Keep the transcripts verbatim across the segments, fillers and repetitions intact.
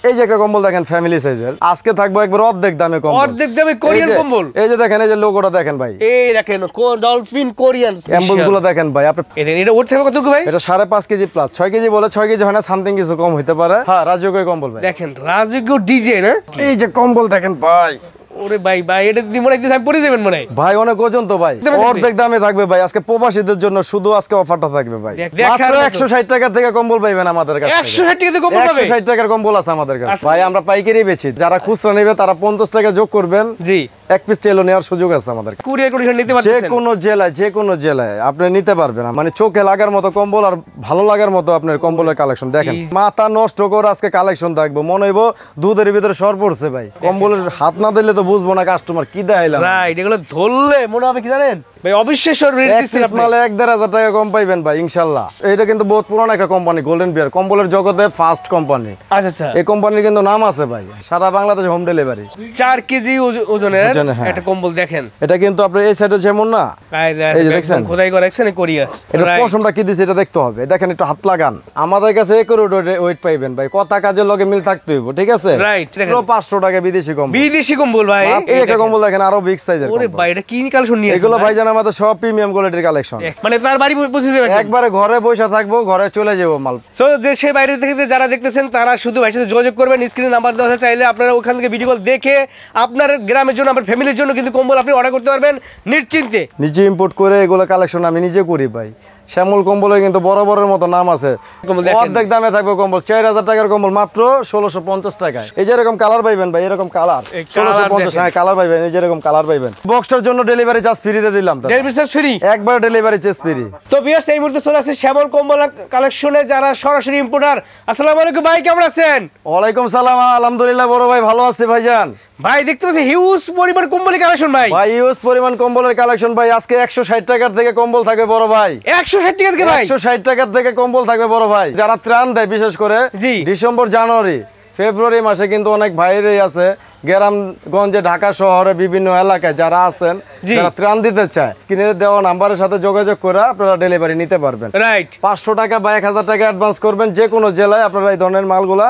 এই যে একটা কম্বল দেখেন ফ্যামিলি সাইজের, আজকে থাকবো একবার অর্ধেক দামে কম্বল। অর্ধেক দামে কোরিয়ান কম্বল। এই যে দেখেন, এই যে লোগোটা দেখেন ভাই, এই দেখেন ডলফিন কোরিয়ান এমবুল গুলো দেখেন ভাই। আপনি এটা ওর থেকে কত ভাই? এটা সাড়ে পাঁচ কেজি প্লাস, ছয় কেজি বলে ছয় কেজি হয় না, সামথিং কিছু কম হইতে পারে। হ্যাঁ, রাজকীয় কম্বল ভাই। দেখেন রাজকীয় ডিজাইন। এই যে কম্বল দেখেন ভাই, ওরে ভাই ভাই এটা দি মনে হইতেছে আমি পরে যাবেন মনে হয় ভাই, অনেক ওজন তো ভাই, অর্ধেক দামে থাকবে ভাই আজকে প্রবাসীদের জন্য, শুধু আজকে অফারটা থাকবে ভাই। মাত্র একশো ষাট টাকা থেকে কম্বল পাইবেন আমাদের কাছে। একশো ষাট টাকা থেকে কম্বল পাবে? একশো ষাট টাকার কম্বল আছে আমাদের কাছে ভাই, আমরা পাইকারি বেচি। যারা খুচরা নেবে তারা পঞ্চাশ টাকা যোগ করবেন, জি এক পিস টেলো নেওয়ার সুযোগ আছে আমাদের। কুরিয়ার কন্ডিশন নিতে পারবেন যে কোনো জেলায়, যে কোনো জেলায় আপনি নিতে পারবেন। মানে চোখে লাগার মতো কম্বল আর ভালো লাগার মতো আপনার কম্বলের কালেকশন দেখেন। মাথা নষ্ট করে আজকে কালেকশন থাকবো, মনে হইব দুধের ভিতরে সর পড়ছে ভাই। কম্বলের হাত না দিলে তো বুঝবো না কাস্টমার কি দেখাইলাম। রাইট, এগুলো ধরলে মনে হবে কি জানেন ভাই, অবিশ্বাস্য রেট দিচ্ছেন আপনি। মালে এক দেড় হাজার টাকা কম পাইবেন ভাই ইনশাআল্লাহ। এটা কিন্তু বহুত পুরানো একটা কোম্পানি, গোল্ডেন বিয়ার কম্বলের জগতে ফার্স্ট কোম্পানি। আচ্ছা আচ্ছা, এই কোম্পানির কিন্তু নাম আছে ভাই, সারা বাংলাদেশে হোম ডেলিভারি। চার কেজি ওজনের একটা কম্বল দেখেন। এটা কিন্তু আপনার এই সাইডে যেমন না, এই যে দেখছেন খোদাই করে রাখছেন কোরিয়া। এটা পশমটা কি দিছে এটা দেখতে হবে। দেখেন একটু হাত লাগান, আমাদের কাছে একুরেট ওয়েট পাইবেন ভাই। কথা কাজের লগে মিল থাকতে হইব, ঠিক আছে? রাইট, পুরো পাঁচশো টাকা বিদেশি কম্বল। বিদেশি কম্বল ভাই, এই একটা কম্বল দেখেন আরো বিগ সাইজের। ওরে ভাই এটা কি কালেকশন নিয়ে এগুলো ভাই জান আমাদের সব প্রিমিয়াম কোয়ালিটির কালেকশন। মানে তার বাড়ি পৌঁছে যাবে, একবারে ঘরে বসে থাকবো, ঘরে চলে যাবো মাল। সো দেশে বাইরে থেকে যারা দেখতেছেন তারা শুধু ভাইয়ের সাথে যোগাযোগ করবেন, স্ক্রিনে নাম্বার দেওয়া আছে, চাইলে আপনারা ওখান থেকে ভিডিও কল দেখে আপনার গ্রামের জন্য, আপনার ফ্যামিলির জন্য কিন্তু কম্বল আপনি অর্ডার করতে পারবেন নিশ্চিন্তে। নিজে ইম্পোর্ট করে এগুলো কালেকশন আমি নিজে করি ভাই। শ্যামল কম্বলের কিন্তু বড় বড়ের মতো নাম আছে। অর্ধেক দামে থাকবে কম্বল, চার হাজার টাকার কম্বল মাত্র ষোলোশো পঞ্চাশ টাকায়। এই যে এরকম কালার পাইবেন ভাই, এরকম কালার ষোলোশো পঞ্চাশ টাকায় কালার পাইবেন। এই যে এরকম কালার পাইবেন। বক্সটার জন্য ডেলিভারি চার্জ ফ্রিতে দিলাম, ডেলিভারি চার্জ ফ্রি, একবার ডেলিভারি চার্জ ফ্রি। তো ভিউয়ার্স এই মুহূর্তে চলে আসছে শ্যামল কম্বল কালেকশনে যারা সরাসরি ইম্পোর্টার। আসসালামু আলাইকুম ভাই, কেমন আছেন? ওয়ালাইকুম সালাম, আলহামদুলিল্লাহ বড় ভাই ভালো আছি ভাইজান। ভাই দেখতে পাচ্ছি হিউজ পরিমাণ কম্বলের কালেকশন ভাই। ভাই হিউজ পরিমাণ কম্বলের কালেকশন ভাই। আজকে একশো ষাট টাকার থেকে কম্বল থাকবে বড় ভাই। একশো ষাট টাকা থেকে ভাই, একশো ষাট টাকার থেকে কম্বল থাকবে বড় ভাই। যারা ত্রাণ দেয় বিশেষ করে ডিসেম্বর জানুয়ারি ফেব্রুয়ারি মাসে কিন্তু অনেক ভাইরাই আছে গ্রামগঞ্জে, ঢাকা শহরে বিভিন্ন এলাকায় যারা আছেন, যারা ত্রাণ দিতে চায়, কিনে দেওয়া নাম্বারের সাথে যোগাযোগ করে আপনারা ডেলিভারি নিতে পারবেন। রাইট, পাঁচশো টাকা বা এক হাজার টাকা অ্যাডভান্স করবেন। যে কোনো জেলায় আপনারা এই ধরনের মালগুলা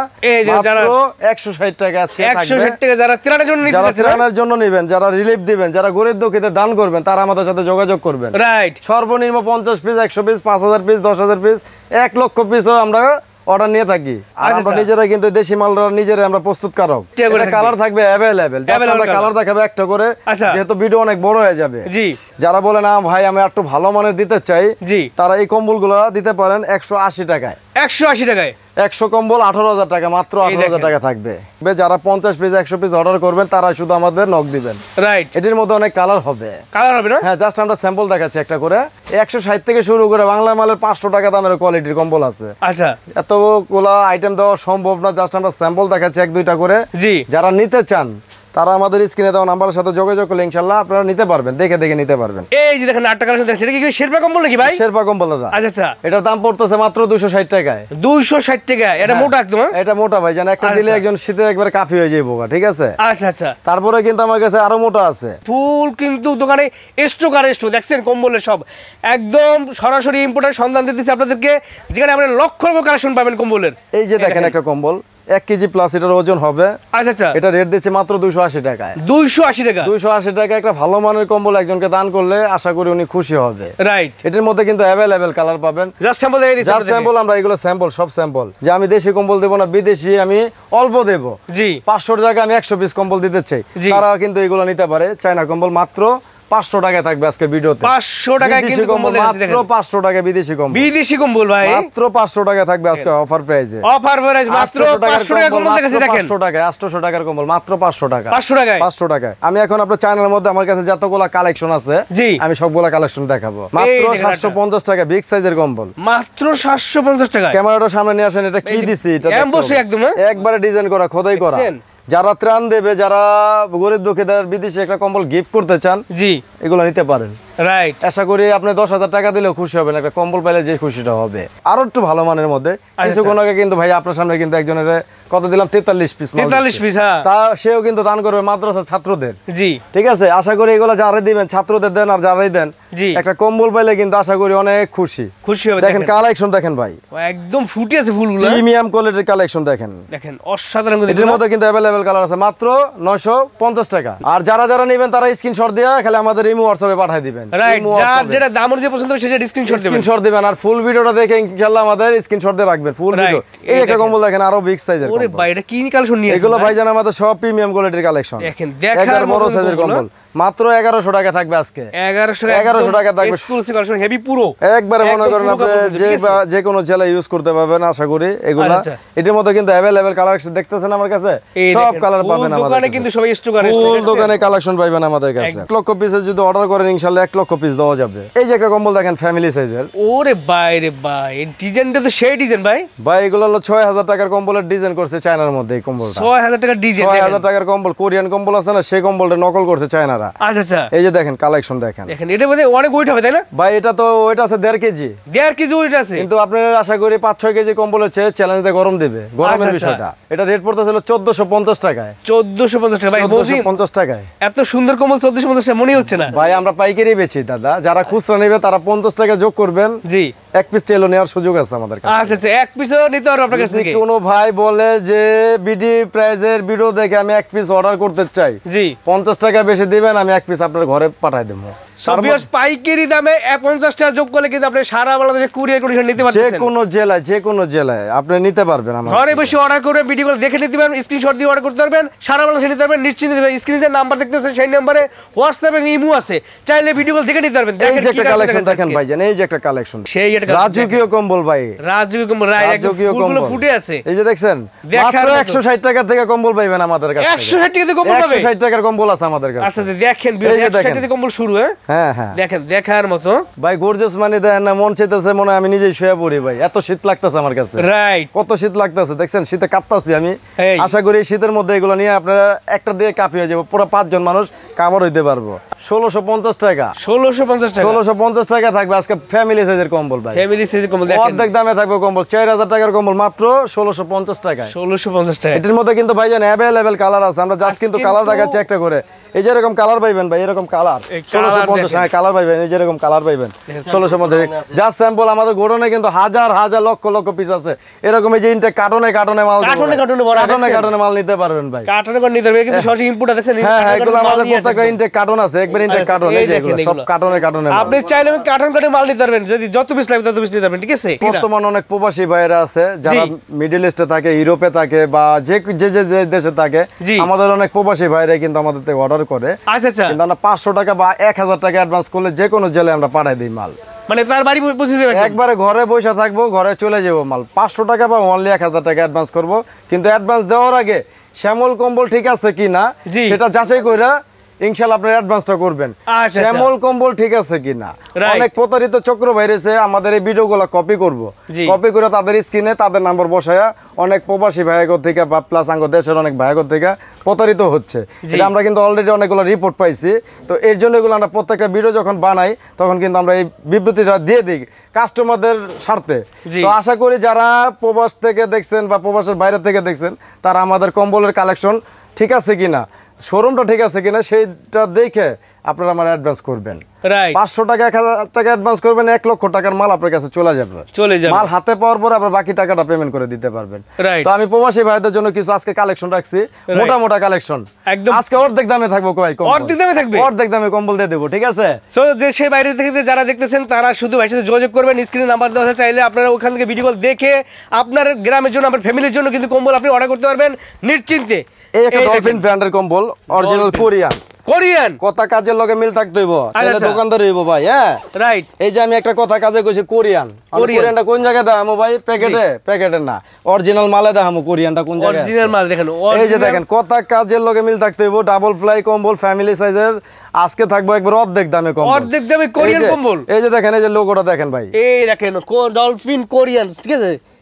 একশো ষাট টাকা আজকে একশো ষাট টাকা যারা ত্রাণের জন্য যারা ত্রাণের জন্য নেবেন, যারা রিলিফ দিবেন, যারা গরিব দুঃখীদের দান করবেন, তারা আমাদের সাথে যোগাযোগ করবেন। রাইট, সর্বনিম্ন পঞ্চাশ পিস, একশো পিস, পাঁচ হাজার পিস, দশ হাজার পিস, এক লক্ষ পিসও আমরা অর্ডার নিয়ে থাকি। আর আমরা নিজেরা কিন্তু দেশি মালরা নিজেরা আমরা প্রস্তুতকারক। কালার থাকবে অ্যাভেলেবেল, জাস্ট আমরা কালার দেখাবো একটা করে, যেহেতু ভিডিও অনেক বড় হয়ে যাবে। জি, যারা বলে না ভাই আমি একটু ভালো মানের দিতে চাই, জি, তারা এই কম্বলগুলো দিতে পারেন একশো আশি টাকায়। একশো আশি টাকায় একশো কম্বল আঠারো হাজার টাকা, মাত্র আঠারো হাজার টাকা থাকবে। যারা পঞ্চাশ পিস, একশো পিস অর্ডার করবেন তারা শুধু আমাদের নক দিবেন। রাইট, এটির মধ্যে অনেক কালার হবে। কালার হবে না? হ্যাঁ, জাস্ট আমরা স্যাম্পল দেখাচ্ছি একটা করে। একশো ষাট থেকে শুরু করে বাংলা মালের পাঁচশো টাকা দামের কোয়ালিটির কম্বল আছে। আচ্ছা, এতগুলো আইটেম দেওয়া সম্ভব না, জাস্ট আমরা স্যাম্পল দেখাচ্ছি এক দুইটা করে। জি, যারা নিতে চান তারা আমাদের স্ক্রিনে দেওয়া নাম্বারের সাথে যোগাযোগ করলে ইনশাআল্লাহ আপনারা নিতে পারবেন, দেখে দেখে নিতে পারবেন। এই যে দেখেন আটটা কালেকশন দেখছেন, এটা কি শেরপা কম্বল নাকি ভাই? শেরপা কম্বল দাদা। আচ্ছা আচ্ছা, এটার দাম পড়তেছে মাত্র দুইশো ষাট টাকায়। দুইশো ষাট টাকা? এটা মোটা একদম। এটা মোটা ভাই, জান একটা দিলে একজন শীতে একবার কাফি হয়ে যাবে বোকা, ঠিক আছে? আচ্ছা আচ্ছা, তারপরে কিন্তু আমার কাছে আরো মোটা আছে ফুল, কিন্তু দোকানে স্টক আর স্টক দেখছেন কম্বলের সব একদম সরাসরি ইম্পোর্টার সন্ধান দিতেছে আপনাদেরকে, যেখানে আপনারা লক্ষ লক্ষ কালেকশন পাবেন কম্বলের। এই যে দেখেন একটা কম্বল এক কেজি প্লাস, এটার ওজন হবে। আচ্ছা আচ্ছা, এটা রেট দিচ্ছে মাত্র দুইশো আশি টাকায়। দুইশো আশি টাকা? দুইশো আশি টাকা একটা ভালো মানের কম্বল একজনকে দান করলে আশা করি উনি খুশি হবে। রাইট, এটার মধ্যে কিন্তু অ্যাভেলেবেল কালার পাবেন। জাস্ট স্যাম্পল দেখাই দিচ্ছি, জাস্ট স্যাম্পল, আমরা এগুলো স্যাম্পল, সব স্যাম্পল। যে আমি দেশি কম্বল দেব না, বিদেশি আমি অল্প দেব। জি, পাঁচশোর জায়গায় আমি একশো পিস কম্বল দিতে চাই, তারা কিন্তু এগুলো নিতে পারে। চায়না কম্বল মাত্র পাঁচশো টাকায় থাকবে আজকে ভিডিওতে। পাঁচশো টাকায় কিন্তু কম্বল মাত্র পাঁচশো টাকা বিদেশি কম্বল। বিদেশি কম্বল ভাই মাত্র পাঁচশো টাকা থাকবে আজকে অফার প্রাইসে। অফার প্রাইস মাত্র পাঁচশো টাকা কম্বল দেখাচ্ছি দেখেন। পাঁচশো টাকা, আটশো টাকার কম্বল মাত্র পাঁচশো টাকা। পাঁচশো টাকায়? পাঁচশো টাকায়। আমি এখন আপনার চ্যানেলের মধ্যে আমার কাছে যতগুলা কালেকশন আছে, জি, আমি সবগুলা কালেকশন দেখাবো। মাত্র সাতশো পঞ্চাশ টাকা বিগ সাইজের কম্বল, মাত্র সাতশো পঞ্চাশ টাকা। ক্যামেরাটা সামনে নিয়ে আসেন, এটা কি দিছি? এটা এমবসি একদম, একবারে ডিজাইন করা, খোদাই করা। যারা ত্রাণ দেবে, যারা গরিব দুঃখীদের বিদেশে একটা কম্বল গিফট করতে চান, জি, এগুলো নিতে পারেন। রাইট। আশা করি আপনি দশ হাজার টাকা দিলেও খুশি হবেন, একটা কম্বল পাইলে যে খুশিটা হবে। আরো একটু ভালো মানের মধ্যে কিছুক্ষণ আগে কিন্তু ভাই আপনার সামনে কিন্তু একজনের কত দিলাম তেতাল্লিশ পিস তেতাল্লিশ পিস, হ্যাঁ, তা সেও কিন্তু দান করবে মাদ্রাসা ছাত্রদের। জি ঠিক আছে, আশা করি এগুলো যারা দিবেন ছাত্রদের দেন আর যারাই দেন জি একটা কম্বল পাইলে কিন্তু আশা করি অনেক খুশি খুশি হবে। দেখেন কালেকশন দেখেন ভাই, একদম ফুটে আছে ফুলগুলো, প্রিমিয়াম কোয়ালিটির কালেকশন দেখেন দেখেন অসাধারণ। এটার মধ্যে কিন্তু अवेलेबल কালার আছে মাত্র নয়শো পঞ্চাশ টাকা। আর যারা যারা নেবেন তারা স্ক্রিনশট দিয়ে খালি আমাদের ইমো হোয়াটসঅ্যাপে পাঠিয়ে দিবেন। রাইট, যার যেটা দাম অনুযায়ী পছন্দ হবে সেটা স্ক্রিনশট দিবেন, স্ক্রিনশট দিবেন আর ফুল ভিডিওটা দেখে ইনশাআল্লাহ আমাদের স্ক্রিনশট দিয়ে রাখবেন ফুল ভিডিও। এই একটা কম্বল দেখেন আরো বিগ সাইজের কম্বল। ওরে ভাই এটা কি কালেকশন নিয়ে এগুলো ভাইজান আমাদের সব প্রিমিয়াম কোয়ালিটির কালেকশন। দেখেন দেখার বড় সাইজের কম্বল মাত্র এগারোশো টাকা থাকবে আজকে, এগারোশো এগারোশো টাকা থাকবে এক্সক্লুসিভ কালেকশন, হেভি পুরো একবারে মনে করেন আপনি যে যে কোনো জেলা ইউজ করতে পারবেন আশা করি এগুলা। এটার মধ্যে কিন্তু अवेलेबल কালেকশন দেখতেছেন আমার কাছে সব কালার পাবেন আমাদের দোকানে, কিন্তু সবাই স্টক করে ফুল দোকানে কালেকশন পাবেন আমাদের কাছে। এক লক্ষ পিসের যদি অর্ডার করেন ইনশাআল্লাহ এক লক্ষ পিস দেওয়া যাবে। এই যে একটা কম্বল দেখেন ফ্যামিলি সাইজের, ওরে ভাই রে ভাই এই ডিজাইনটা তো সেই ডিজাইন ভাই। ভাই এগুলো হলো ছয় হাজার টাকার কম্বলের ডিজাইন করছে চায়নার মধ্যে। এই কম্বলটা ছয় হাজার টাকার ডিজাইন, ছয় হাজার টাকার কম্বল কোরিয়ান কম্বল আছে না সেই কম্বলটা নকল করছে চায়নারা। আচ্ছা আচ্ছা, এই যে দেখেন কালেকশন দেখেন, দেখেন এটা মধ্যে অনেক ওয়েট হবে তাই না ভাই? এটা তো ওয়েট আছে দেড় কেজি, দেড় কেজি ওয়েট আছে, কিন্তু আপনার আশা করি পাঁচ ছয় কেজি কম্বল হচ্ছে চ্যালেঞ্জে গরম দেবে, গরমের বিষয়টা। এটা রেট পড়তেছিল চোদ্দশো পঞ্চাশ টাকায়, চোদ্দশো পঞ্চাশ টাকা ভাই, চোদ্দশো পঞ্চাশ টাকায়। এত সুন্দর কম্বল চোদ্দশো পঞ্চাশ টাকা মনে হচ্ছে না ভাই আমরা পাইকারি বেচি দাদা, যারা খুচরা নেবে তারা পঞ্চাশ টাকা যোগ করবেন, জি এক পিস টেলো নেওয়ার সুযোগ আছে আমাদের কাছে। আচ্ছা আচ্ছা, এক পিসও নিতে পারবো আপনার কাছ থেকে। কোনো ভাই বলে যে বিডি প্রাইজের ভিডিও দেখে আমি এক পিস অর্ডার করতে চাই, জি পঞ্চাশ টাকা বেশি দিবেন, আমি এক পিস আপনার ঘরে পাঠাই দেবো। পাইকারি দামে পঞ্চাশ টাকা যোগ করলে কিন্তু আপনি সারা বাংলাদেশে কুরিয়ার কন্ডিশন নিতে পারবেন, যে কোনো জেলায় যে কোনো জেলায় আপনি নিতে পারবেন। আমার ঘরে বসে অর্ডার করে ভিডিওগুলো দেখে নিতে পারবেন, স্ক্রিনশট দিয়ে অর্ডার করতে পারবেন, সারা বাংলাদেশে নিতে পারবেন নিশ্চিন্তে। স্ক্রিনে নাম্বার দেখতে পাচ্ছেন সেই নম্বরে হোয়াটসঅ্যাপ এবং ইমো আছে, চাইলে ভিডিওগুলো দেখে নিতে পারবেন। এই যে একটা কালেকশন দেখেন ভাইজান, এই যে একটা কালেকশন সেই একটা রাজকীয় কম্বল ভাই, রাজকীয় কম্বল, রাজকীয় কম্বল ফুটে আছে। এই যে দেখছেন মাত্র একশো ষাট টাকা থেকে কম্বল পাইবেন আমাদের কাছে। একশো ষাট টাকা থেকে কম্বল পাবেন, একশো ষাট টাকার কম্বল আছে আমাদের কাছে। আচ্ছা দেখেন একশো ষাট টাকা থেকে কম্বল শুরু। হ্যাঁ হ্যাঁ হ্যাঁ, দেখেন দেখার মতো ভাই গর্জিয়াস মানে দেন না, মন চাইতেছে মনে হয় আমি নিজেই শুয়ে পড়ি ভাই, এত শীত লাগতেছে আমার কাছে। রাইট, কত শীত লাগতেছে দেখছেন, শীতে কাঁপতাছি আমি। আশা করি শীতের মধ্যে এগুলো নিয়ে আপনারা একটা দিয়ে কাঁপি হয়ে যাবো, পুরো পাঁচজন মানুষ কাভার হইতে পারবো। ষোলোশো পঞ্চাশ টাকা, ষোলোশো পঞ্চাশ টাকা, ষোলোশো পঞ্চাশ টাকা থাকবে আজকে ফ্যামিলি সাইজের কম্বল ভাই, ফ্যামিলি সাইজের কম্বল অর্ধেক দামে থাকবে কম্বল, চার হাজার টাকার কম্বল মাত্র ষোলোশো পঞ্চাশ টাকা। ষোলোশো পঞ্চাশ টাকা এটার মধ্যে কিন্তু ভাই জান অ্যাভেলেবেল কালার আছে, আমরা জাস্ট কিন্তু কালার দেখাচ্ছি একটা করে। এই যে এরকম কালার পাইবেন ভাই, এরকম কালার ষোলোশো পঞ্চাশ টাকা কালার পাইবেন, এই যে এরকম কালার পাইবেন ষোলোশো পঞ্চাশ। জাস্ট স্যাম্পল আমাদের গোডাউনে কিন্তু হাজার হাজার লক্ষ লক্ষ পিস আছে এরকম। এই যে ইনটেক কার্টনে কার্টনে মাল, কার্টনে কার্টনে বড় কার্টনে কার্টনে মাল নিতে পারবেন ভাই, কার্টনে করে নিতে পারবেন, কিন্তু সরাসরি ইনপুট আছে। হ্যাঁ হ্যাঁ, এগুলো আমাদের প্রত্যেকটা ইনটেক কার্টন আছে, একবার ইনটেক কার্টন, এই যে এগুলো সব কার্টনে কার্টনে। আপনি চাইলে কার্টন করে মাল নিতে পারবেন, যদি যত পিস লাগবে তত পিস নিতে পারবেন, ঠিক আছে? বর্তমানে অনেক প্রবাসী ভাইরা আছে যারা মিডল ইস্টে থাকে, ইউরোপে থাকে, বা যে যে যে দেশে থাকে, আমাদের অনেক প্রবাসী ভাইরা কিন্তু আমাদের থেকে অর্ডার করে। আচ্ছা আচ্ছা, কিন্তু আমরা পাঁচশো টাকা বা এক হাজার টাকা অ্যাডভান্স করলে যে কোনো জেলায় আমরা পাঠাই দিই মাল, মানে তার বাড়ি পৌঁছে দেবেন, একবারে ঘরে বসে থাকবো, ঘরে চলে যাবো মাল। পাঁচশো টাকা বা অনলি এক হাজার টাকা অ্যাডভান্স করবো, কিন্তু অ্যাডভান্স দেওয়ার আগে শ্যামল কম্বল ঠিক আছে কিনা সেটা যাচাই করে ইনশাআল্লাহ আপনারা অ্যাডভান্সটা করবেন। শ্যামল কম্বল ঠিক আছে কিনা। অনেক প্রতারিত চক্র বাইরেছে, আমাদের এই ভিডিওগুলো কপি করব, কপি করে তাদের স্ক্রিনে তাদের নাম্বার বসায়া অনেক প্রবাসী ভাইয়াগর থেকে বা প্লাস আঙ্গ দেশের অনেক ভাইয়াগর থেকে প্রতারিত হচ্ছে। এটা আমরা কিন্তু অলরেডি অনেকগুলো রিপোর্ট পাইছি। তো এর জন্য এগুলো আমরা প্রত্যেকটা ভিডিও যখন বানাই তখন কিন্তু আমরা এই বিবৃতিটা দিয়ে দিই কাস্টমারদের স্বার্থে। তো আশা করি যারা প্রবাস থেকে দেখছেন বা প্রবাসের বাইরে থেকে দেখছেন তারা আমাদের কম্বলের কালেকশন ঠিক আছে কিনা, শোরুমটা ঠিক আছে কিনা সেইটা দেখে আপনারা আমার অ্যাডভান্স করবেন। পাঁচশো টাকা এক হাজার টাকা অ্যাডভান্স করবেন, এক লক্ষ টাকার মাল আপনার কাছে চলে যাবে, চলে যাবে। মাল হাতে পাওয়ার পর আবার বাকি টাকাটা পেমেন্ট করে দিতে পারবেন। তো আমি প্রবাসী ভাইদের জন্য কিছু আজকে কালেকশন রাখছি, মোটা মোটা কালেকশন, একদম আজকে অর্ধেক দামে থাকবো, কয় কম অর্ধেক দামে থাকবে, অর্ধেক দামে কম্বল দিয়ে দেবো, ঠিক আছে? সো দেশের বাইরে থেকে যারা দেখতেছেন তারা শুধু ভাইয়ের সাথে যোগাযোগ করবেন, স্ক্রিনে নাম্বার দেওয়া আছে, চাইলে আপনারা ওখান থেকে ভিডিও কল দেখে আপনার গ্রামের জন্য, আপনার ফ্যামিলির জন্য কিন্তু কম্বল আপনি অর্ডার করতে পারবেন নিশ্চিন্তে। এই একটা ডলফিন ব্র্যান্ডের কম্বল, অরিজিনাল কোরিয়ান, কোরিয়ান কথা কাজের লগে মিল থাকতে হইব, তাহলে দোকানদার হইব ভাই। হ্যাঁ রাইট, এই যে আমি একটা কথা কাজে কইছি কোরিয়ান, কোরিয়ানটা কোন জায়গায় দেখামু ভাই? প্যাকেটে, প্যাকেটে না, অরিজিনাল মালে দেখামু কোরিয়ানটা কোন জায়গায়, অরিজিনাল মাল দেখেন। এই যে দেখেন কথা কাজের লগে মিল থাকতে হইব, ডাবল ফ্লাই কম্বল ফ্যামিলি সাইজের, আজকে থাকবো একবার অর্ধেক দামে কম্বল, অর্ধেক দামে কোরিয়ান কম্বল। এই যে দেখেন, এই যে লোগোটা দেখেন ভাই, এই দেখেন ডলফিন কোরিয়ান, ঠিক আছে?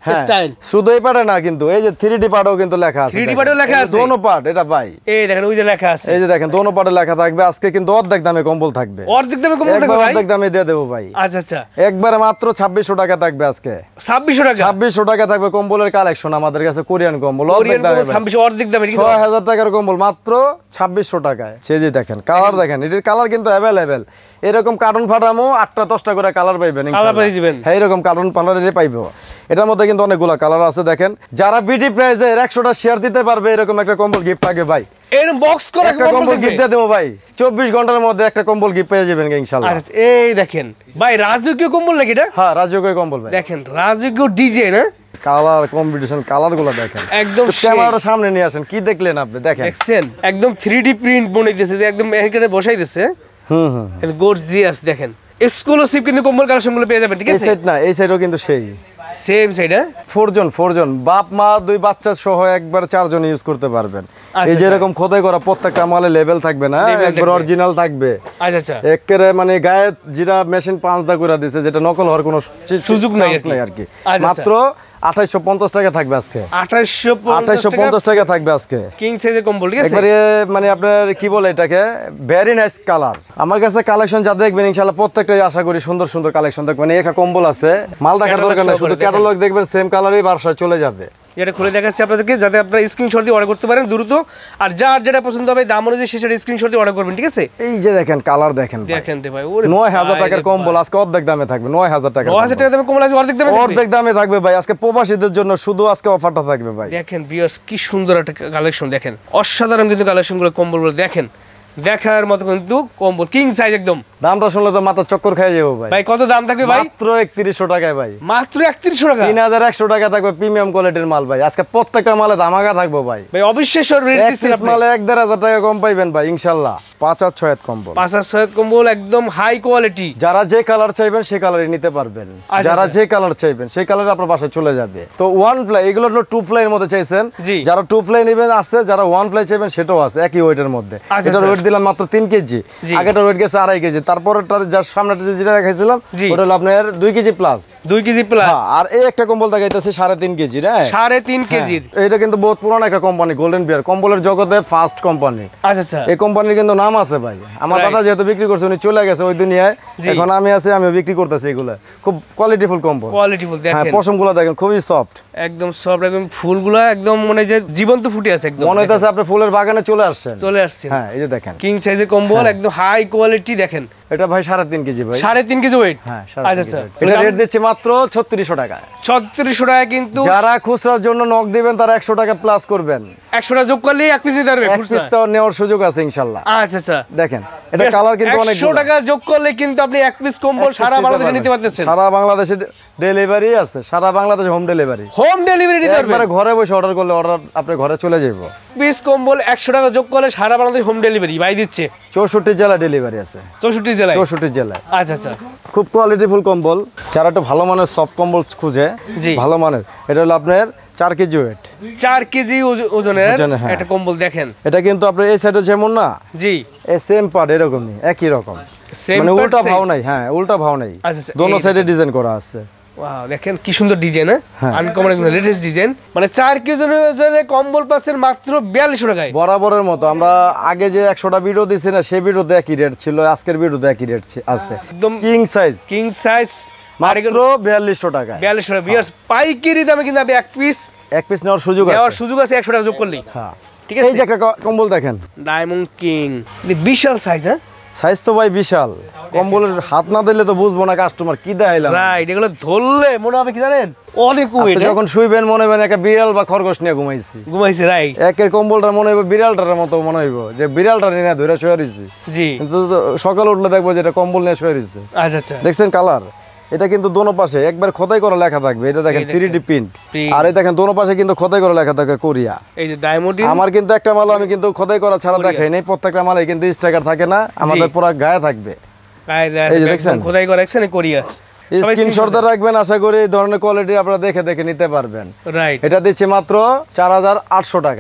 স্টাইল। শুধু এই পার্টে না কিন্তু এই যে থ্রি ডি পার্টও কিন্তু লেখা আছে, থ্রি ডি পার্টেও লেখা আছে, দোনো পার্ট এটা ভাই। এই দেখেন ওই যে লেখা আছে, এই যে দেখেন দোনো পার্টে লেখা থাকবে। আজকে কিন্তু অর্ধেক দামে কম্বল থাকবে, অর্ধেক দামে কম্বল থাকবে ভাই, অর্ধেক দামে দিয়ে দেবো ভাই। আচ্ছা আচ্ছা, একবারে মাত্র ছাব্বিশশো টাকা থাকবে আজকে, ছাব্বিশশো টাকা, ছাব্বিশশো টাকা থাকবে কম্বলের কালেকশন আমাদের কাছে, কোরিয়ান কম্বল অর্ধেক দামে, ছাব্বিশশো অর্ধেক দামে, ছয় হাজার টাকার কম্বল মাত্র ছাব্বিশশো টাকায়। সে যে দেখেন কালার দেখেন, এটার কালার কিন্তু অ্যাভেলেবেল। এরকম কার্টুন ফাটামো আটটা দশটা করে কালার পাইবেন, হ্যাঁ এরকম কার্টুন পার্লারে পাইবো। এটার মধ্যে কিন্তু অনেকগুলো কালার আছে দেখেন। যারা বিডি প্রাইজে একশোটা শেয়ার দিতে পারবে এরকম একটা কম্বল গিফট থাকে ভাই, এরকম বক্স করে একটা কম্বল গিফট দিয়ে দেবো ভাই। চব্বিশ ঘন্টার মধ্যে একটা কম্বল গিফট পেয়ে যাবেন ইনশাআল্লাহ। আচ্ছা এই দেখেন ভাই, রাজকীয় কম্বল নাকি এটা? হ্যাঁ রাজকীয় কম্বল ভাই, দেখেন রাজকীয় ডিজাইন, হ্যাঁ কালার কম্বিনেশন, কালার গুলো দেখেন একদম। ক্যামেরার সামনে নিয়ে আসেন, কি দেখলেন আপনি? দেখেন দেখছেন একদম থ্রি ডি প্রিন্ট বনাইতেছে, যে একদম এখানে বসাই দিচ্ছে, হুম হুম গর্জিয়াস। দেখেন এক্সক্লুসিভ কিন্তু কম্বল কালেকশন গুলো পেয়ে যাবেন, ঠিক এই আছে? সাইড না, এই সাইডও কিন্তু সেই সেম সাইড, হ্যাঁ ফোরজন ফোরজন বাপ মা দুই বাচ্চা সহ একবার চারজন ইউজ করতে পারবেন। আচ্ছা, এই যে এরকম খোদাই করা প্রত্যেকটা মালে লেভেল থাকবে না, Label একবার থাকবে। অরিজিনাল থাকবে। আচ্ছা আচ্ছা, একেবারে মানে গায়ে যেটা মেশিন পাঁচ দা করে দিছে, যেটা নকল হওয়ার কোনো সুযোগ নাই নাই আর কি। আচ্ছা, মাত্র আঠাইশশো পঞ্চাশ টাকা থাকবে আজকে, আঠাইশশো আঠাইশশো পঞ্চাশ টাকা থাকবে আজকে, কিং সাইজের কম্বল, ঠিক আছে? একবারে মানে আপনার কি বলে এটাকে, ভেরি নাইস কালার। আমার কাছে কালেকশন যা দেখবেন ইনশাআল্লাহ প্রত্যেকটাই আশা করি সুন্দর সুন্দর কালেকশন দেখবেন। একটা কম্বল আছে, মাল দেখার দরকার নেই, শুধু ক্যাটালগ দেখবেন, সেম কালারই বাসায় চলে যাবে। যেটা খুলে দেখাচ্ছি আপনাদেরকে, যাতে আপনারা স্ক্রিনশট দিয়ে অর্ডার করতে পারেন দ্রুত। আর যার যেটা পছন্দ হবে দাম অনুযায়ী সেটা স্ক্রিনশট দিয়ে অর্ডার করবেন, ঠিক আছে? এই যে দেখেন কালার দেখেন, দেখেন রে ভাই, ওরে নয় হাজার টাকার কম্বল আজকে অর্ধেক দামে থাকবে, নয় হাজার টাকা, নয় হাজার টাকা দামে কম্বল আছে অর্ধেক দামে, অর্ধেক দামে থাকবে ভাই আজকে প্রবাসীদের জন্য, শুধু আজকে অফারটা থাকবে ভাই। দেখেন ভিউয়ার্স কি সুন্দর একটা কালেকশন, দেখেন অসাধারণ কিন্তু কালেকশনগুলো, কম্বলগুলো দেখেন দেখার মতো কিন্তু কম্বল, কিং সাইজ একদম। দামটা শুনলে তো মাথা চক্কর খেয়ে যাবো ভাই। ভাই কত দাম থাকবে ভাই? মাত্র একত্রিশশো টাকায় ভাই, মাত্র একত্রিশশো টাকা, তিন হাজার একশো টাকা থাকবে প্রিমিয়াম কোয়ালিটির মাল ভাই। আজকে প্রত্যেকটা মালে ধামাকা থাকবো ভাই, ভাই অবিশ্বাস্য রেট দিচ্ছেন আপনি। মালে এক দেড় হাজার টাকা কম পাইবেন ভাই ইনশাল্লাহ। পাঁচ আর ছয় কম্বল, পাঁচ আর ছয় কম্বল একদম হাই কোয়ালিটি, যারা যে কালার চাইবেন সেই কালারই নিতে পারবেন, যারা যে কালার চাইবেন সেই কালার আপনার বাসায় চলে যাবে। তো ওয়ান ফ্লাই, এগুলো হলো টু ফ্লাই এর মধ্যে চাইছেন, যারা টু ফ্লাই নেবেন আছে, যারা ওয়ান ফ্লাই চাইবেন সেটাও আছে একই ওয়েটের মধ্যে। এটার ওয়েট দিলাম মাত্র তিন কেজি, আগেটার ওয়েট গেছে আড়াই কেজি, তারপরেরটা যার সামনেটা যেটা দেখাইছিলাম ওটা হলো আপনার দুই কেজি প্লাস, দুই কেজি প্লাস। আর এই একটা কম্বল দেখাইতেছে সাড়ে তিন কেজি, হ্যাঁ সাড়ে তিন কেজির। এটা কিন্তু বহুত পুরানো একটা কোম্পানি, গোল্ডেন বিয়ার কম্বলের জগতে ফার্স্ট কোম্পানি। আচ্ছা আচ্ছা, এই কোম্পানির কিন্তু নাম আছে ভাই। আমার দাদা যেহেতু বিক্রি করছে, উনি চলে গেছে ওই দুনিয়ায়, এখন আমি আছি, আমি বিক্রি করতেছি এগুলো। খুব কোয়ালিটিফুল কম্বল, কোয়ালিটিফুল দেখেন, হ্যাঁ পশমগুলো দেখেন খুবই সফট, একদম সফট, একদম ফুলগুলো একদম মনে যে জীবন্ত ফুটে আছে, একদম মনে হইতাছে আপনি ফুলের বাগানে চলে আসছেন, চলে আসছেন। হ্যাঁ এই যে দেখেন কিং সাইজের কম্বল একদম হাই কোয়ালিটি, দেখেন এটা ভাই সাড়ে তিন কেজি ভাই, সাড়ে তিন কেজি ওয়েট। হ্যাঁ আচ্ছা আচ্ছা, এটা রেট দিচ্ছি মাত্র ছত্রিশশো টাকা, ছত্রিশশো টাকা। কিন্তু যারা খুচরার জন্য নক দিবেন তারা একশো টাকা প্লাস করবেন, একশো টাকা যোগ করলে এক পিস নিতে পারবে, এক পিস তো নেওয়ার সুযোগ আছে ইনশাআল্লাহ। আচ্ছা আচ্ছা, দেখেন এটা কালার কিন্তু অনেক, একশো টাকা যোগ করলে কিন্তু আপনি এক পিস কম্বল সারা বাংলাদেশে নিতে পারতেছেন, সারা বাংলাদেশে ডেলিভারি আছে, সারা বাংলাদেশে হোম ডেলিভারি, হোম ডেলিভারি নিতে পারবেন, একবারে ঘরে বসে অর্ডার করলে অর্ডার আপনি ঘরে চলে যাবে। পিস কম্বল একশো টাকা যোগ করলে সারা বাংলাদেশ হোম ডেলিভারি ভাই দিচ্ছে, চৌষট্টি জেলা ডেলিভারি আছে, চৌষট্টি জেলায়, চৌষট্টি জেলায়। আচ্ছা আচ্ছা, খুব কোয়ালিটিফুল কম্বল, যারা একটু ভালো মানের সফট কম্বল খুঁজে, ভালো মানের, এটা হলো আপনার চার কেজি ওয়েট, চার কেজি ওজনের হ্যাঁ। একটা কম্বল দেখেন, এটা কিন্তু আপনার এই সাইডে যেমন না, জি এই সেম পার্ট এরকমই একই রকম, মানে উল্টা ভাও নাই, হ্যাঁ উল্টা ভাও নাই, দোনো সাইডে ডিজাইন করা আছে। ওয়াও দেখেন কি সুন্দর ডিজাইন, হ্যাঁ আনকমন একদম লেটেস্ট ডিজাইন, মানে চার কেজি ওজনের কম্বল পাচ্ছেন মাত্র বিয়াল্লিশশো টাকায়। বরাবরের মতো আমরা আগে যে একশোটা ভিডিও দিছি না, সেই ভিডিওতে একই রেট ছিল, আজকের ভিডিওতে একই রেট আছে, একদম কিং সাইজ, কিং সাইজ মাত্র বিয়াল্লিশশো টাকা, বিয়াল্লিশশো টাকা। বিয়াস পাইকারি দামে কিন্তু আপনি এক পিস এক পিস নেওয়ার সুযোগ আছে, নেওয়ার সুযোগ আছে একশো টাকা যোগ করলেই, হ্যাঁ ঠিক আছে। এই যে একটা কম্বল দেখেন, ডায়মন্ড কিং, বিশাল সাইজ, হ্যাঁ সাইজ তো ভাই বিশাল, কম্বলের হাত না দিলে তো বুঝবো না কাস্টমার কি দেখাইলাম। রাইট, এগুলো ধরলে মনে হবে কি জানেন, অনেক ওয়েট, যখন শুইবেন মনে হবে একটা বিড়াল বা খরগোশ নিয়ে ঘুমাইছি, ঘুমাইছে, রাইট। একের কম্বলটা মনে হবে বিড়ালটার মতো মনে হইব যে বিড়ালটা নিয়ে ধরে শুয়ে রইছি, জি, কিন্তু সকালে উঠলে দেখবো যে এটা কম্বল নিয়ে শুয়ে রইছে। আচ্ছা আচ্ছা, দেখছেন কালার, এটা কিন্তু দোনো পাশে একবার খোদাই করা লেখা থাকবে, এটা দেখেন থ্রি ডি প্রিন্ট, আর এই দেখেন দোনো পাশে কিন্তু খোদাই করা লেখা থাকবে কোরিয়া। এই যে ডায়মন্ড, আমার কিন্তু একটা মাল আমি কিন্তু খোদাই করা ছাড়া দেখাই নাই, প্রত্যেকটা মালে কিন্তু স্টিকার থাকে না, আমাদের পুরো গায়ে থাকবে, এই যে দেখছেন খোদাই করা দেখছেন কোরিয়া, স্ক্রিনশট দিয়ে রাখবেন, আশা করি এই ধরনের কোয়ালিটি আপনারা দেখে দেখে নিতে পারবেন। রাইট, এটা দিচ্ছি মাত্র চার হাজার আটশো টাকায়,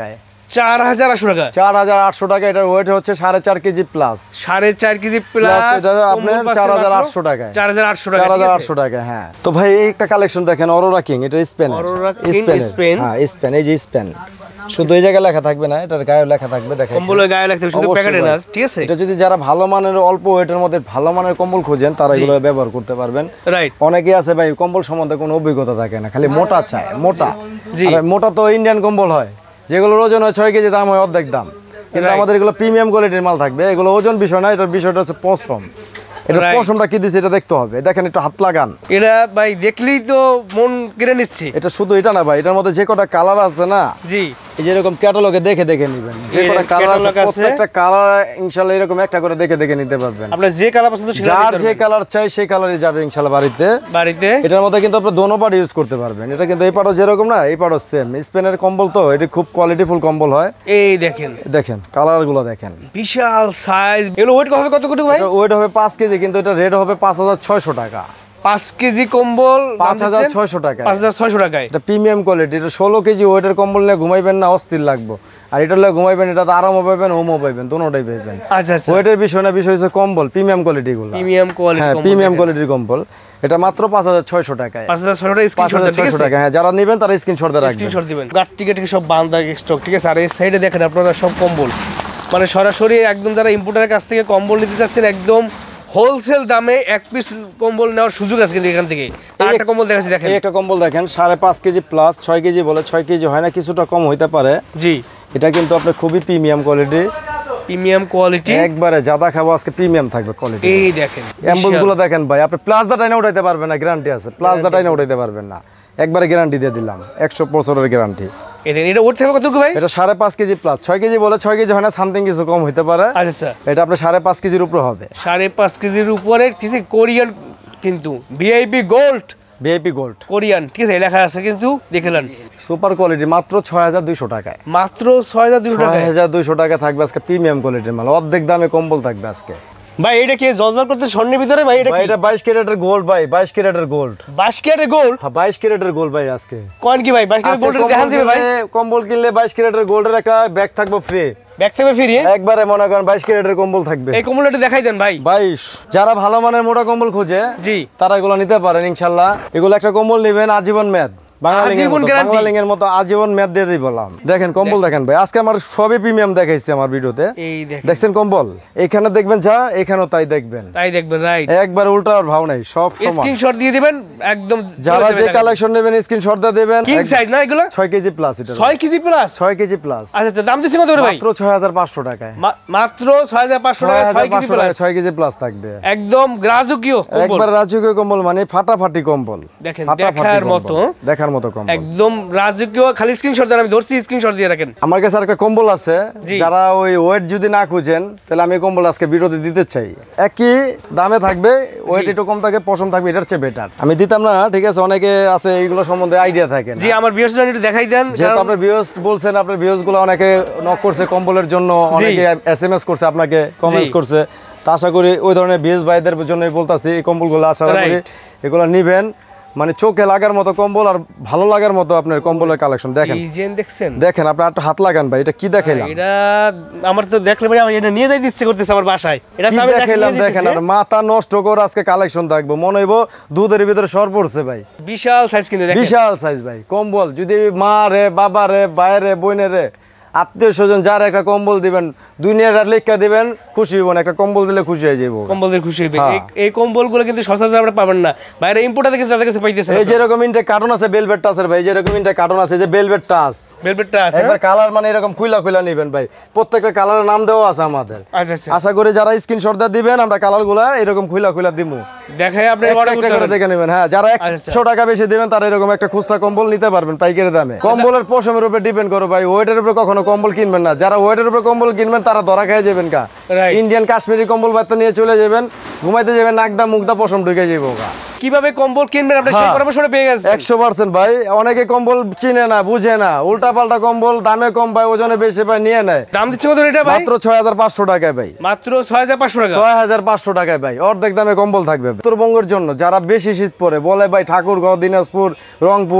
চার হাজার আটশো টাকা চার হাজার আটশো টাকা। এটার ওয়েট হচ্ছে সাড়ে চার কেজি প্লাস। সাড়ে চার কেজি প্লাস আপনার চার হাজার আটশো টাকায়। চার হাজার আটশো টাকা। চার হাজার আটশো টাকা। হ্যাঁ তো ভাই এই একটা কালেকশন দেখেন, অরোরা কিং। এটা স্পেন। স্পেন। হ্যাঁ স্পেন। এই যে স্পেন, শুধু এই জায়গায় লেখা থাকবে না, এটার গায়ে লেখা থাকবে। দেখেন কম্বলের গায়ে লেখা থাকবে, শুধু প্যাকেটে না, ঠিক আছে। এটা যদি যারা ভালো মানের অল্প ওয়েটের মধ্যে ভালো মানের কম্বল খোঁজেন তারা এগুলো ব্যবহার করতে পারবেন। রাইট। অনেকেই আছে ভাই কম্বল সম্বন্ধে কোনো অভিজ্ঞতা থাকে না, খালি মোটা চায়। মোটা আর মোটা তো ইন্ডিয়ান কম্বল হয়, যেগুলোর ওজন হয় ছয় কেজি, দাম হয় অর্ধেক দাম। কিন্তু আমাদের এগুলো প্রিমিয়াম কোয়ালিটির মাল থাকবে। এগুলো ওজন বিষয় না, এটার বিষয়টা হচ্ছে পশম। এটা পশমটা কি দিচ্ছে এটা দেখতে হবে। দেখেন একটু হাত লাগান, এটা ভাই দেখলেই তো মন কেড়ে নিচ্ছে। এটা শুধু এটা না ভাই, এটার মধ্যে যে কটা কালার আছে না, জি এই যে এরকম ক্যাটালগে দেখে দেখে নেবেন। যে কটা কালার আছে প্রত্যেকটা কালার ইনশাআল্লাহ এরকম একটা করে দেখে দেখে নিতে পারবেন। আপনার যে কালার পছন্দ সেটা যার যে কালার চাই সেই কালারই যাবে ইনশাআল্লাহ বাড়িতে। বাড়িতে এটার মধ্যে কিন্তু আপনি দোনো পার্ট ইউজ করতে পারবেন। এটা কিন্তু এই পাটও যেরকম না, এই পাটও সেম। স্পেনের কম্বল তো, এটা খুব কোয়ালিটিফুল কম্বল হয়। এই দেখেন দেখেন কালারগুলো দেখেন, বিশাল সাইজ। এগুলো ওয়েট হবে কত করে ভাই? এটা ওয়েট হবে পাঁচ কেজি, কিন্তু এটা রেট হবে পাঁচ হাজার ছয়শো টাকা। পাঁচ কেজি কম্বল পাঁচ হাজার ছয়শো টাকা। পাঁচ হাজার ছয়শো টাকায়। এটা প্রিমিয়াম কোয়ালিটি। এটা ষোলো কেজি ওয়েটের কম্বল নিয়ে ঘুমাইবেন না, অস্থির লাগবে। আর এটা হলে ঘুমাইবেন, এটা তো আরামও পাইবেন, হোমও পাইবেন, দুটোটাই পাইবেন। আচ্ছা আচ্ছা। ওয়েটের বিষয় না, বিষয় হচ্ছে কম্বল প্রিমিয়াম কোয়ালিটি গুলো। প্রিমিয়াম কোয়ালিটি হ্যাঁ প্রিমিয়াম কোয়ালিটির কম্বল। এটা মাত্র পাঁচ হাজার ছয়শো টাকায়। পাঁচ হাজার ছয়শো টাকা স্ক্রিনশট দিবেন, ঠিক আছে? টাকা। হ্যাঁ যারা নেবেন তারা স্ক্রিনশট দিয়ে রাখবেন। স্ক্রিনশট দিবেন। গাট্টি গাট্টি সব বান্দা স্টক, ঠিক আছে। আর এই সাইডে দেখেন আপনারা সব কম্বল, মানে সরাসরি একদম যারা ইম্পোর্টারের কাছ থেকে কম্বল নিতে চাচ্ছেন একদম হোলসেল দামে এক পিস কম্বল নেওয়ার সুযোগ আছে কিন্তু এখান থেকে। একটা কম্বল দেখাচ্ছি দেখেন, এই একটা কম্বল দেখেন সাড়ে পাঁচ কেজি প্লাস। ছয় কেজি বলে ছয় কেজি হয় না, কিছুটা কম হইতে পারে। জি এটা কিন্তু আপনার খুবই প্রিমিয়াম কোয়ালিটি। প্রিমিয়াম কোয়ালিটি একবারে জাদা খাবো আজকে, প্রিমিয়াম থাকবে কোয়ালিটি। এই দেখেন এমবস গুলো দেখেন ভাই, আপনি প্লাস দা টাইনা উঠাইতে পারবেন না, গ্যারান্টি আছে। প্লাস দা টাইনা উঠাইতে পারবেন না, একবারে গ্যারান্টি দিয়ে দিলাম, একশো বছরের গ্যারান্টি। এটা ওয়েট থাকবে কত ভাই? এটা সাড়ে পাঁচ কেজি প্লাস। ছয় কেজি বলে ছয় কেজি হয় না, সামথিং কিছু কম হইতে পারে। আচ্ছা এটা আপনার সাড়ে পাঁচ কেজির উপরে হবে। সাড়ে পাঁচ কেজির উপরে কিছু কোরিয়ান, কিন্তু VIP gold, VIP gold Korean, ঠিক আছে লেখা আছে কিন্তু দেখলেন। সুপার কোয়ালিটি মাত্র ছয় হাজার দুইশো টাকায়। মাত্র ছয় হাজার দুইশো টাকা। ছয় হাজার দুইশো টাকা থাকবে আজকে প্রিমিয়াম কোয়ালিটির মাল, অর্ধেক দামে কম্বল থাকবে আজকে। ভাই এটা কি জলজল করতে স্বর্ণের ভিতরে ভাই? এটা ভাই এটা বাইশ ক্যারেটের গোল্ড ভাই, বাইশ ক্যারেটের গোল্ড। বাইশ ক্যারেটের গোল্ড? হ্যাঁ বাইশ ক্যারেটের গোল্ড ভাই আজকে। কোন কি ভাই বাইশ ক্যারেটের গোল্ড দেখান দিবে ভাই? কম্বল কিনলে বাইশ ক্যারেটের গোল্ডের একটা ব্যাগ থাকবে ফ্রি। ব্যাগ থেকে ফ্রি একবারে মনে করেন বাইশ ক্যারেটের কম্বল থাকবে। এই কম্বলটা দেখাই দেন ভাই। বাইশ। যারা ভালো মানের মোটা কম্বল খোঁজে জি তারা এগুলো নিতে পারেন ইনশাআল্লাহ। এগুলো একটা কম্বল নেবেন আজীবন মেয়াদ, বাংলালিংয়ের মতো আজীবন মেয়াদ দিয়ে দিই বললাম। দেখেন কম্বল দেখেন ভাই, আজকে আমার সবই প্রিমিয়াম দেখাইছি আমার ভিডিওতে। এই দেখেন, দেখছেন কম্বল, এখানে দেখবেন যা এখানেও তাই দেখবেন, তাই দেখবেন। রাইট, একবার উল্টা আর ভাও নাই, সব সমান। স্ক্রিনশট দিয়ে দিবেন একদম। যারা যে কালেকশন নেবেন স্ক্রিনশট দিয়ে দিবেন। কিং সাইজ না এগুলো? ছয় কেজি প্লাস। এটা ছয় কেজি প্লাস। ছয় কেজি প্লাস। আচ্ছা আচ্ছা, দাম দিচ্ছেন কত করে ভাই? মাত্র ছয় হাজার পাঁচশো টাকায়। মাত্র ছয় হাজার পাঁচশো টাকা ছয় কেজি প্লাস। ছয় কেজি প্লাস থাকবে, একদম রাজকীয় কম্বল, একবার রাজকীয় কম্বল, মানে ফাটাফাটি কম্বল। দেখেন দেখার মতো, দেখার মতো কম্বল, একদম রাজকীয়। খালি স্ক্রিনশট দেন, আমি ধরছি, স্ক্রিনশট দিয়ে রাখেন। আমার কাছে একটা কম্বল আছে, যারা ওই ওয়েট যদি না খুঁজেন তাহলে আমি কম্বল আজকে ভিডিওতে দিতে চাই। একই দামে থাকবে, ওয়েট একটু কম থাকে, পশম থাকবে, এটার চেয়ে বেটার আমি দিতাম না, ঠিক আছে? অনেকে আছে এইগুলো সম্বন্ধে আইডিয়া থাকে। জি আমার ভিউয়ার্স জন্য একটু দেখাই দেন। যেহেতু আপনার ভিউয়ার্স বলছেন, আপনার ভিউয়ার্স গুলো অনেকে নক করছে কম্বলের জন্য, অনেকে এসএমএস করছে, আপনাকে কমেন্টস করছে। তা আশা করি ওই ধরনের ভিউয়ার্স ভাইদের জন্যই বলতাছি এই কম্বলগুলো আশা করি এগুলো নিবেন, মানে চোখে লাগার মতো কম্বল আর ভালো লাগার মতো আপনার কম্বলের কালেকশন। দেখেন ডিজাইন দেখছেন, দেখেন আপনি একটা হাত লাগান ভাই, এটা কি দেখাইলাম? এটা আমার তো দেখলে ভাই আমি এটা নিয়ে যাই দিচ্ছে করতেছে আমার বাসায়। এটা কি দেখাইলাম দেখেন, আর মাথা নষ্ট করে আজকে কালেকশন থাকবো, মনে হইবো দুধের ভিতরে সর পড়ছে ভাই। বিশাল সাইজ কিন্তু দেখেন, বিশাল সাইজ ভাই কম্বল। যদি মা রে, বাবা রে, বাইরে, বোনে রে, আত্মীয় স্বজন যার একটা কম্বল দিবেন, দুনিয়ার লেখা দিবেন, খুশি হইব। একটা কম্বল দিলে খুশি হয়ে যাবো, কম্বল দিয়ে খুশি হইবে। এই কম্বলগুলো কিন্তু সচরাচর আমরা পাবেন না, বাইরে ইম্পোর্টার থেকে তাদের কাছে পাইতেছেন। এই যেরকম ইনটেক কার্টন আছে বেলভেট টাচের ভাই, যেরকম ইনটেক কার্টন আছে, যে বেলভেট টাচ, বেলভেট টাচ একবার কালার মানে এরকম খুইলা খুইলা নেবেন ভাই, প্রত্যেকটা কালারের নাম দেওয়া আছে আমাদের। আচ্ছা আচ্ছা, আশা করি যারা স্ক্রিনশট দিয়ে দিবেন আমরা কালারগুলো এরকম খুইলা খুইলা দিমু, দেখাই আপনি অর্ডার করতে করে দেখে নেবেন। হ্যাঁ যারা একশো টাকা বেশি দিবেন তারা এরকম একটা খুচরা কম্বল নিতে পারবেন পাইকারি দামে। কম্বলের পশমের উপরে ডিপেন্ড করো ভাই, ওয়েটের উপরে কখনো কম্বল কিনবেন না। যারা ওয়েটের উপরে কম্বল কিনবেন তারা ধরা খেয়ে যাবেন কা। ইন্ডিয়ান কাশ্মীরি কম্বল বার্তা নিয়ে চলে যাবেন, ঘুমাইতে যাবেন, নাকদা মুখদা পশম ঢুকে যাবো গা। কিভাবে কম্বল কিনবেন আপনি সেই পরামর্শটা পেয়ে গেছেন একশো পার্সেন্ট ভাই। অনেকে কম্বল চিনে না, বুঝে না, উল্টা পাল্টা কম্বল, দামে কম পায়, ওজনে বেশি পায়, নিয়ে নেয়। দাম দিচ্ছে কত এটা ভাই? মাত্র ছয় হাজার পাঁচশো টাকায় ভাই, মাত্র ছয় হাজার পাঁচশো টাকা। ছয় হাজার পাঁচশো টাকায় ভাই, অর্ধেক দামে কম্বল থাকবে উত্তরবঙ্গের জন্য। যারা বেশি শীত পরে বলে ভাই ঠাকুরগাঁও, দিনাজপুর, রংপুর,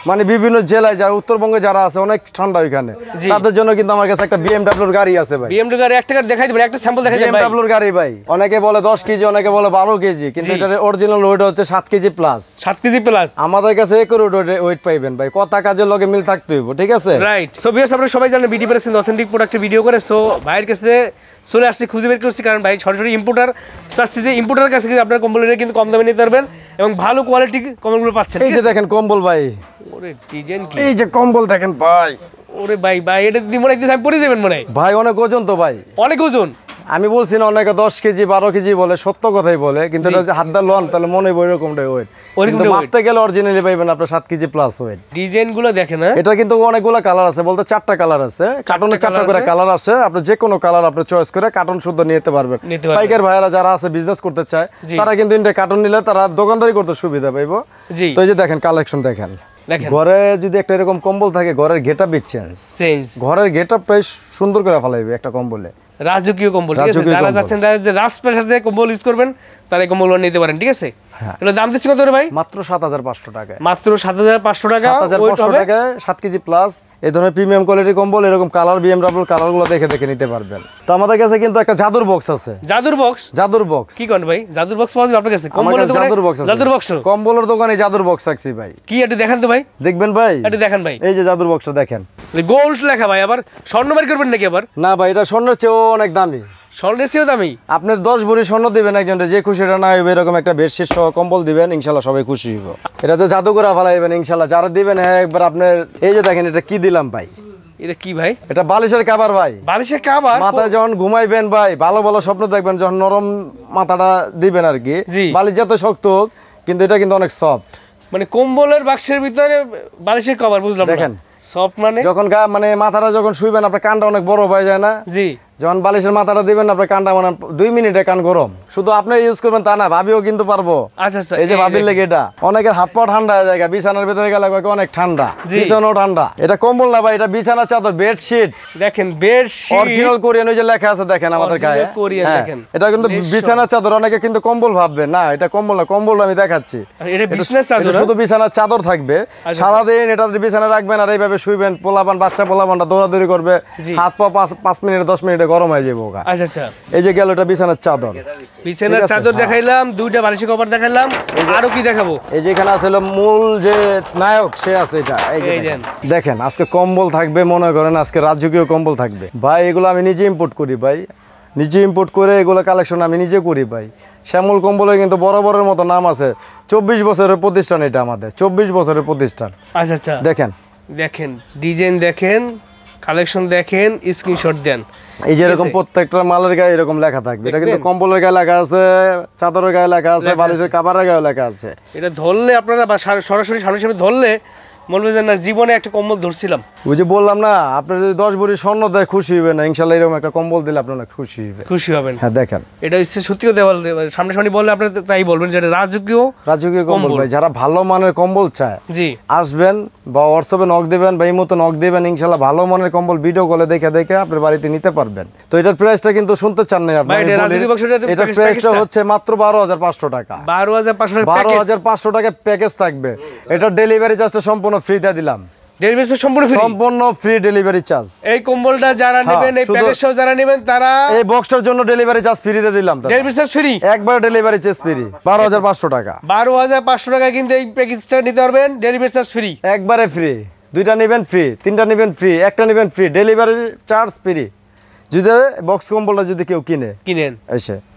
মানে বিভিন্ন জেলায় যারা উত্তরবঙ্গে যারা আছে অনেক ঠান্ডা ওইখানে, তাদের জন্য কিন্তু আমার কাছে একটা বিএমডব্লিউর গাড়ি আছে ভাই। বিএমডব্লিউ গাড়ি একটা গাড়ি দেখাই দিবেন, একটা স্যাম্পল দেখাই দিবেন ভাই। বিএমডব্লিউর গাড়ি ভাই, অনেকে বলে দশ কেজি, অনেকে বলে বারো কেজি, কিন্তু এটার অরিজিনাল ওয়েট হচ্ছে সাত কেজি প্লাস। সাত কেজি প্লাস আমাদের কাছে একুরেট ওয়েট পাইবেন ভাই, কথা কাজের লগে মিল থাকতে হইব, ঠিক আছে? রাইট। সো ভিউয়ার্স, আপনারা সবাই জানেন বিডি প্রেস অথেন্টিক প্রোডাক্টের ভিডিও করে। সো ভাইয়ের কাছে চলে আসছি, খুঁজে বের করছি, কারণ ভাই সরাসরি ইম্পোর্টার চাচ্ছি যে ইম্পোর্টার কাছে কিন্তু আপনার কম্বলটা কিন্তু কম দামে নিতে পারবেন এবং ভালো কোয়ালিটি কম্বলগুলো পাচ্ছেন। এই যে দেখেন কম্বল ভাই, ওরে ডিজাইন কি, এই যে কম্বল দেখেন ভাই, ওরে ভাই ভাই এটা দিদি মনে হয় পরে যাবেন মনে হয় ভাই, অনেক ওজন তো ভাই, অনেক ওজন। আমি বলছি না অনেকে দশ কেজি বারো কেজি বলে, সত্য কথাই বলে, কিন্তু এটা যদি হাত দা লন তাহলে মনে হয় ওইরকমটাই ওয়েট, কিন্তু মাপতে গেলে অরিজিনালি পাইবেন আপনার সাত কেজি প্লাস ওয়েট। ডিজাইন গুলো দেখেন না, এটা কিন্তু অনেকগুলো কালার আছে, বলতে চারটা কালার আছে, কার্টনে চারটা করে কালার আছে, আপনি যে কোনো কালার আপনি চয়েস করে কার্টন শুদ্ধ নিতে পারবেন। পাইকার ভাইরা যারা আছে বিজনেস করতে চায় তারা কিন্তু ইন্ডিয়া কার্টন নিলে তারা দোকানদারি করতে সুবিধা পাইবো। তো এই যে দেখেন কালেকশন দেখেন, ঘরে যদি একটা এরকম কম্বল থাকে ঘরের গেটআপ চেঞ্জ, ঘরের গেটআপ প্রায় সুন্দর করে ফেলাইবে একটা কম্বলে। রাজকীয় কম্বল, ঠিক আছে? যারা যাচ্ছেন যে রাজপ্রাসাদে কম্বল ইউজ করবেন তারা এই কম্বল নিতে পারেন, ঠিক আছে? এগুলো দাম দিচ্ছি কত রে ভাই? মাত্র সাত হাজার পাঁচশো টাকা। মাত্র সাত হাজার পাঁচশো টাকা। সাত হাজার পাঁচশো টাকায় সাত কেজি প্লাস এই ধরনের প্রিমিয়াম কোয়ালিটির কম্বল, এরকম কালার বিএমডব্লিউ কালারগুলো দেখে দেখে নিতে পারবেন। তো আমাদের কাছে কিন্তু একটা জাদুর বক্স আছে। জাদুর বক্স? জাদুর বক্স কি কোন ভাই? জাদুর বক্স পাওয়া যাবে আপনার কাছে? কম্বলের দোকানে জাদুর বক্স আছে। জাদুর বক্স, কম্বলের দোকানে জাদুর বক্স রাখছি ভাই। কি এটা দেখেন তো ভাই, দেখবেন ভাই, এটা দেখেন ভাই, এই যে জাদুর বক্সটা দেখেন, গোল্ড লেখা ভাই। আবার স্বর্ণ বের করবেন নাকি আবার? না ভাই, এটা স্বর্ণের চেয়েও অনেক দামি। স্বর্ণের চেয়েও দামি? আপনি দশ ভরি স্বর্ণ দিবেন একজনকে, যে খুশিটা না হইবে এরকম একটা বেডশিট সহ কম্বল দিবেন, ইনশাল্লাহ সবাই খুশি হইব। এটাতে জাদু করে ফেলাইবেন ইনশাল্লাহ, যারা দিবেন হ্যাঁ একবার আপনার। এই যে দেখেন এটা কি দিলাম ভাই, এটা কি ভাই? এটা বালিশের কভার ভাই। বালিশের কভার? মাথায় যখন ঘুমাইবেন ভাই ভালো ভালো স্বপ্ন দেখবেন, যখন নরম মাথাটা দিবেন আর কি, বালিশ যত শক্ত হোক কিন্তু এটা কিন্তু অনেক সফট। মানে কম্বলের বাক্সের ভিতরে বালিশের কভার, বুঝলাম। দেখেন সফট মানে যখন গা মানে মাথাটা যখন শুইবেন আপনার কানটা অনেক বড় হয়ে যায় না? জি। যখন বালিশের মাথাটা দিবেন আপনার কানটা মানে দুই মিনিটে কান গরম, শুধু আপনি ইউজ করবেন তা না, ভাবিও কিন্তু পারবো। আচ্ছা আচ্ছা, এই যে ভাবির লেগে এটা অনেকের হাত পা ঠান্ডা হয়ে যায়, বিছানার ভিতরে গেলে অনেক ঠান্ডা, বিছানাও ঠান্ডা। এটা কম্বল না ভাই, এটা বিছানার চাদর, বেডশিট। দেখেন বেডশিট অরিজিনাল কোরিয়ান, ওই যে লেখা আছে দেখেন আমাদের গায়ে কোরিয়ান, দেখেন এটা কিন্তু বিছানার চাদর। অনেকে কিন্তু কম্বল ভাববে, না এটা কম্বল না, কম্বল আমি দেখাচ্ছি, এটা বিছানার চাদর, শুধু বিছানার চাদর থাকবে, সারাদিন এটা বিছানা রাখবেন আর এইভাবে শুইবেন, পোলাপান বাচ্চা পোলাপানটা দৌড়াদৌড়ি করবে, হাত পা পাঁচ মিনিটে দশ মিনিটে গরম হয়ে যাবো। আচ্ছা আচ্ছা, এই যে গেল এটা বিছানার চাদর, বিছানার চাদর দেখাইলাম, দুইটা বালিশের কভার দেখাইলাম, আরো কি দেখাবো? এই যে এখানে আছে মূল যে নায়ক সে আছে এটা, এই যে দেখেন আজকে কম্বল থাকবে, মনে করেন আজকে রাজকীয় কম্বল থাকবে ভাই। এগুলো আমি নিজে ইম্পোর্ট করি ভাই, নিজে ইম্পোর্ট করে এগুলো কালেকশন আমি নিজে করি ভাই। শ্যামল কম্বলের কিন্তু বরাবরের মতো নাম আছে, চব্বিশ বছরের প্রতিষ্ঠান এটা আমাদের, চব্বিশ বছরের প্রতিষ্ঠান। আচ্ছা আচ্ছা, দেখেন দেখেন ডিজাইন দেখেন, কালেকশন দেখেন, স্ক্রিনশট দেন। এই যে এরকম প্রত্যেকটা মালের গায়ে এরকম লেখা থাকবে, এটা কিন্তু কম্বলের গায়ে লেখা আছে, চাদরের গায়ে লেখা আছে, বালিশের কভারের গায়ে লেখা আছে। এটা ধরলে আপনারা সরাসরি সামনে সামনে ধরলে বলবে যে না জীবনে একটা কম্বল ধরছিলাম। ওই যে বললাম না, আপনি যদি দশ ভরি স্বর্ণ দেয় খুশি হইবে না, ইনশাআল্লাহ এরকম একটা কম্বল দিলে আপনি অনেক খুশি হইবে, খুশি হবেন। হ্যাঁ দেখেন এটা হচ্ছে সত্যিও দেওয়াল, সামনে সামনে বললে আপনি তাই বলবেন যে এটা রাজকীয় রাজকীয় কম্বল ভাই। যারা ভালো মানের কম্বল চায় জি আসবেন, বা হোয়াটসঅ্যাপে নক দিবেন বা এই মতো নক দিবেন, ইনশাআল্লাহ ভালো মানের কম্বল ভিডিও কলে দেখে দেখে আপনার বাড়িতে নিতে পারবেন। তো এটার প্রাইসটা কিন্তু শুনতে চান না আপনি, এটার প্রাইসটা হচ্ছে মাত্র বারো হাজার পাঁচশো টাকা। বারো হাজার পাঁচশো টাকা, বারো হাজার পাঁচশো টাকা প্যাকেজ থাকবে। এটা ডেলিভারি চার্জটা সম্পূর্ণ ফ্রিতে দিলাম, ডেলিভারি সম্পূর্ণ ফ্রি, সম্পূর্ণ ফ্রি ডেলিভারি চার্জ। এই কম্বলটা যারা নেবেন, এই প্যাকেজ সহ যারা নেবেন তারা এই বক্সটার জন্য ডেলিভারি চার্জ ফ্রিতে দিলাম, ডেলিভারি চার্জ ফ্রি, একবার ডেলিভারি চার্জ ফ্রি, বারো হাজার পাঁচশো টাকা। বারো হাজার পাঁচশো টাকা কিন্তু এই প্যাকেজটা নিতে পারবেন, ডেলিভারি চার্জ ফ্রি, একবারে ফ্রি। দুইটা নেবেন ফ্রি, তিনটা নেবেন ফ্রি, একটা নেবেন ফ্রি, ডেলিভারি চার্জ ফ্রি। যদি বক্স কম্বলটা যদি কেউ কিনে কিনেন এসে